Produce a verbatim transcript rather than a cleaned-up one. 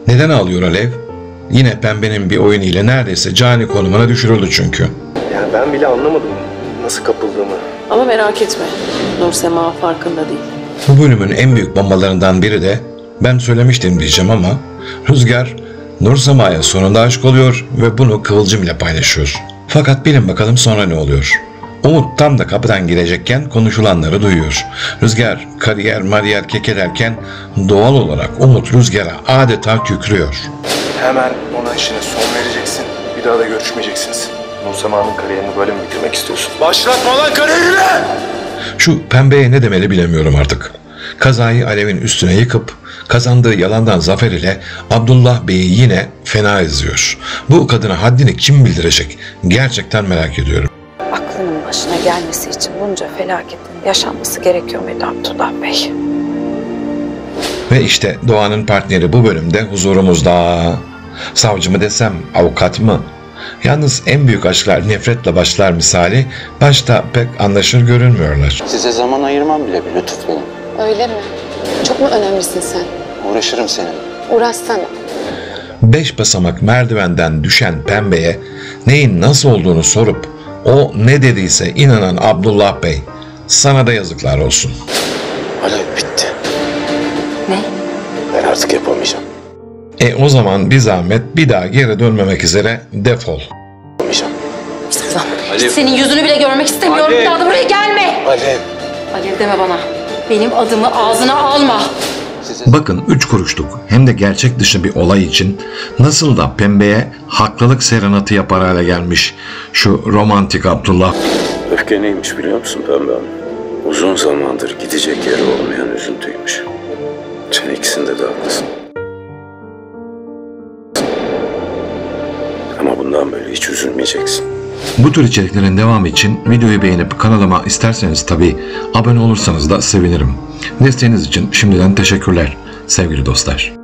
Neden ağlıyor Alev? Yine Pembe'nin bir oyunu ile neredeyse cani konumuna düşürüldü çünkü. Yani ben bile anlamadım nasıl kapıldığımı. Ama merak etme, Nursema farkında değil. Bu bölümün en büyük bombalarından biri de, ben söylemiştim diyeceğim ama, Rüzgar Nursema'ya sonunda aşık oluyor ve bunu Kıvılcım ile paylaşıyor. Fakat bilin bakalım sonra ne oluyor? Umut tam da kapıdan girecekken konuşulanları duyuyor. Rüzgar kariyer mariyer kekelerken doğal olarak Umut Rüzgar'a adeta kükrüyor. Hemen ona işine son vereceksin. Bir daha da görüşmeyeceksiniz. Nursema'nın kariyerini böyle mi bitirmek istiyorsun? Başlatma lan kariyerini! Şu Pembe'ye ne demeli bilemiyorum artık. Kazayı Alev'in üstüne yıkıp kazandığı yalandan zafer ile Abdullah Bey'i yine fena eziyor. Bu kadına haddini kim bildirecek? Gerçekten merak ediyorum. Aklının başına gelmesi için bunca felaketin yaşanması gerekiyor muydu Abdullah Bey? Ve işte Doğan'ın partneri bu bölümde huzurumuzda. Savcı mı desem, avukat mı? Yalnız en büyük aşklar nefretle başlar misali başta pek anlaşır görünmüyorlar. Size zaman ayırmam bile bir lütuf benim. Öyle mi? Çok mu önemlisin sen? Uğraşırım seninle. Uğraşsana. Beş basamak merdivenden düşen Pembe'ye neyin nasıl olduğunu sorup o ne dediyse inanan Abdullah Bey, sana da yazıklar olsun. Alev bitti. Ne? Ben artık yapamayacağım. E o zaman bir zahmet bir daha geri dönmemek üzere defol. Yapamayacağım. Senin yüzünü bile görmek istemiyorum. Bir daha da buraya gelme. Alev. Alev deme bana. Benim adımı ağzına alma. Bakın üç kuruşluk hem de gerçek dışı bir olay için nasıl da Pembe'ye haklılık serenatı yapar hale gelmiş şu romantik Abdullah. Öfke neymiş biliyor musun Pembe Hanım? Uzun zamandır gidecek yeri olmayan üzüntüymüş. Sen ikisinde de haklısın. Ama bundan böyle hiç üzülmeyeceksin. Bu tür içeriklerin devamı için videoyu beğenip kanalıma isterseniz tabii abone olursanız da sevinirim. Desteğiniz için şimdiden teşekkürler sevgili dostlar.